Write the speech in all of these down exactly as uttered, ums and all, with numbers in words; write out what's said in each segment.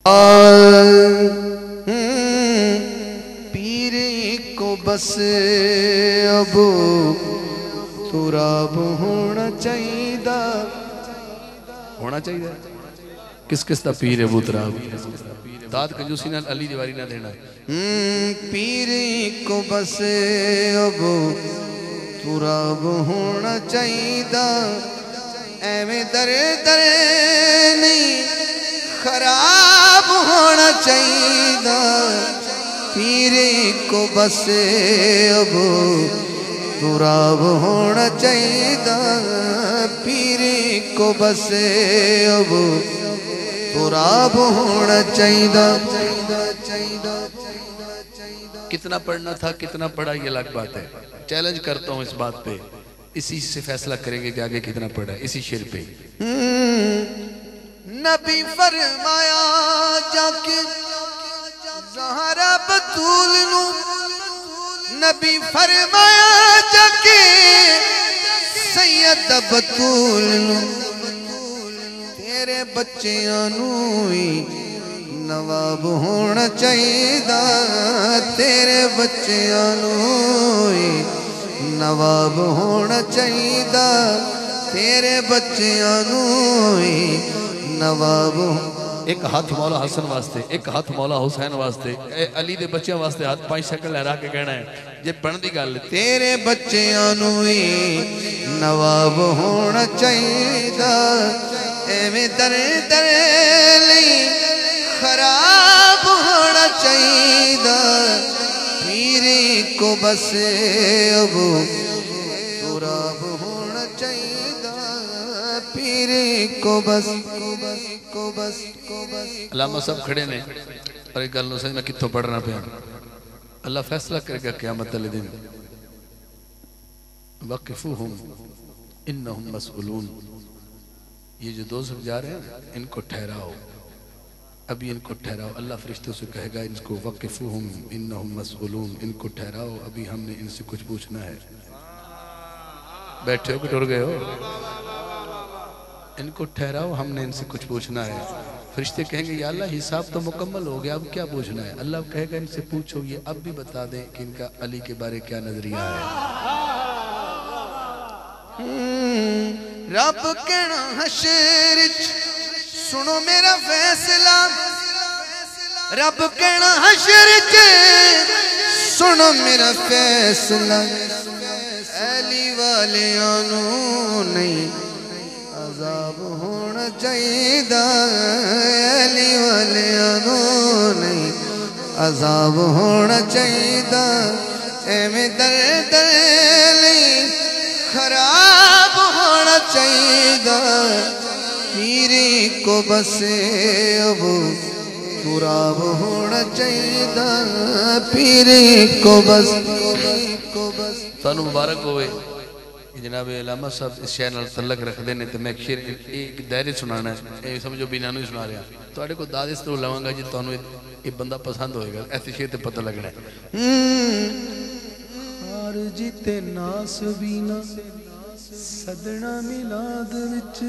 پیر کو بس اب تراب ہونا چاہیے ہونا چاہیے کس کس دا پیر ابو تراب داد کنجوسی نال علی دیواری نہ دینا پیر کو بس اب تراب ہونا چاہیے ایویں در در نہیں خراب ہونا چاہیے پیر کو بس اب تراب ہونا چاہیے پیر کو بس اب تراب ہونا چاہیے کتنا پڑھنا تھا کتنا پڑھا یہ الگ بات ہے چیلنج کرتا ہوں اس بات پہ اسی سے فیصلہ کریں گے کہ آگے کتنا پڑھا ہے اسی شعر پہ نبی فرمایا جا کے زہرا بطول نو نبی فرمایا جا کے سید بطول نو تیرے بچیاں نوئی نواب ہونا چاہیے تیرے بچیاں نوئی نواب ہونا چاہیے تیرے بچیاں نوئی نواب ایک ہاتھ مولا حسن واسطے ایک ہاتھ مولا حسین واسطے اے علی دے بچیاں واسطے ہاتھ پانچ شکل لہرا کے کہنا ہے جے بن دی گل تیرے بچیاں نوئی نواب ہونا چاہیے ایویں در در لئی خراب ہونا چاہیے پیری کو بس اب تراب ہونا چاہیے پیری کو بس کو بس علامہ صاحب کھڑے نے اور ایک گلوں سے میں کتوں پڑھنا پہ اللہ فیصلہ کرے گا قیامت علی دن وقفوہم انہم مسئولون یہ جو دو سب جا رہے ہیں ان کو ٹھہراؤ ابھی ان کو ٹھہراؤ اللہ فرشتوں سے کہے گا ان کو وقفوہم انہم مسئولون ان کو ٹھہراؤ ابھی ہم نے ان سے کچھ پوچھنا ہے بیٹھے ہو کہ ٹر گئے ہو ان کو ٹھہراؤ ہم نے ان سے کچھ پوچھنا ہے فرشتے کہیں گے یا اللہ حساب تو مکمل ہو گیا اب کیا پوچھنا ہے اللہ کہے گا ان سے پوچھو یہ اب بھی بتا دیں کہ ان کا علی کے بارے کیا نظریہ ہے رب کہنا حشر سنو میرا فیصلہ رب کہنا حشر سنو میرا فیصلہ علی والے آنو نہیں عذاب ہونا چاہیے علی والے آنو نہیں عذاب ہونا چاہیے ایویں در در نہیں خراب ہونا چاہیے پیری کو بس اب تراب ہونا چاہیے پیری کو بس تانو مبارک ہوئے جناب علامہ صاحب اس شہر نال تعلق رکھ دینے تو میں ایک شیر ایک دائرے سنانا ہے اے سمجھو بینانو ہی سنا رہا تو آڑے کو داد اس طرح لواں گا جی تانو ایک بندہ پسند ہوئے گا ایسے شیر تے پتہ لگنا ہے خارجی تے ناس بینا صدنا ملاد وچ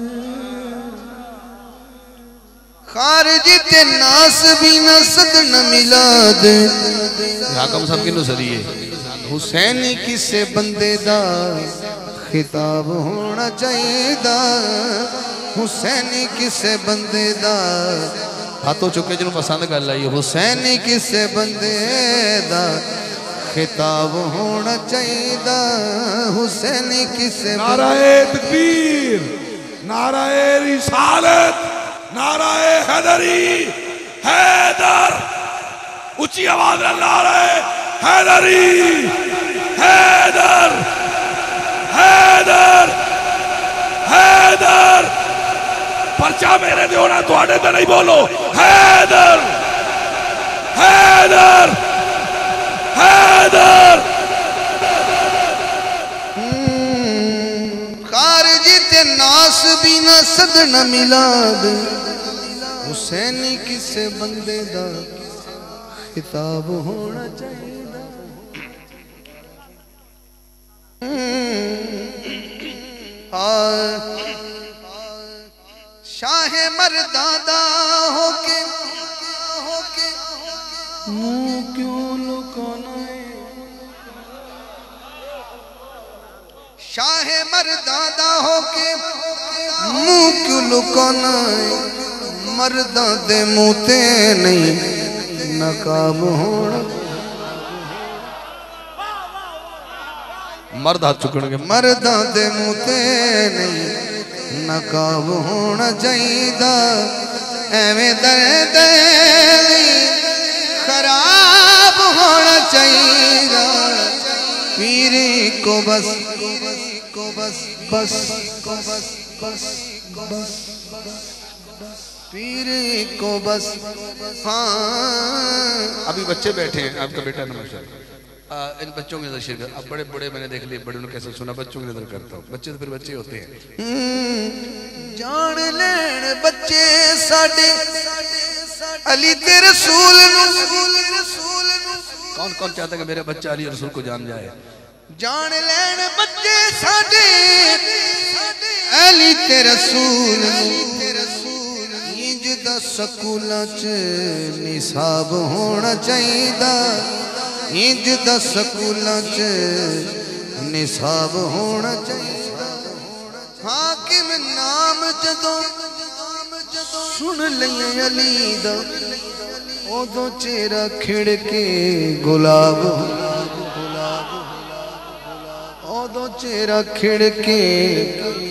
خارجی تے ناس بینا صدنا ملاد حاکم صاحب کنو سریے حسینی کسے بندے دا خطاب ہونا چاہیے حسینی کسے بندے دا ہاتھوں چکے جنہوں پسند کر لائیے حسینی کسے بندے دا خطاب ہونا چاہیے حسینی کسے نعرہ تکبیر نعرہ رسالت نعرہ حیدری حیدر اچھی آواز نعرہ حیدری حیدر حیدر حیدر پرچہ میرے دیونا تو آڑے تو نہیں بولو حیدر حیدر حیدر خارجی تے ناس بینا صدنا ملاد حسینی کسے بندے دا خطاب ہونا چاہیے شاہ مردادہ ہو کے منہ کیوں لکانا ہے شاہ مرداں دا ہو کے منہ کیوں لکانا ہے مرداں دے منہ تے نہیں نقاب ہونا مرد ہاتھ چکن گے مرداں دے منہ تے نہیں نقاب ہونا چاہیدا ایویں درد خراب ہونا چاہیدا پیری کو بس کو بس بس بس بس بس پیری کو بس ہاں ابھی بچے بیٹھے ہیں آپ کا بیٹا نمشار ان بچوں کی نظر شرکت اب بڑے بڑے میں نے دیکھ لیے بڑے انہوں کیسے سنا بچوں کی نظر کرتا ہوں بچے تو پھر بچے ہوتے ہیں جان لین بچے ساڑے علی تے رسول کون کون چاہتا ہے کہ میرے بچہ علی رسول کو جان جائے جان لین بچے ساڑے علی تے رسول انج دا سکولہ چ نصاب ہونا چاہیدا انج دا سکولہ چ نصاب ہونا چاہیدا حاکم نام جدوں سن لئے علی دا او دو چہرہ کھڑ کے گلاب او دو چہرہ کھڑ کے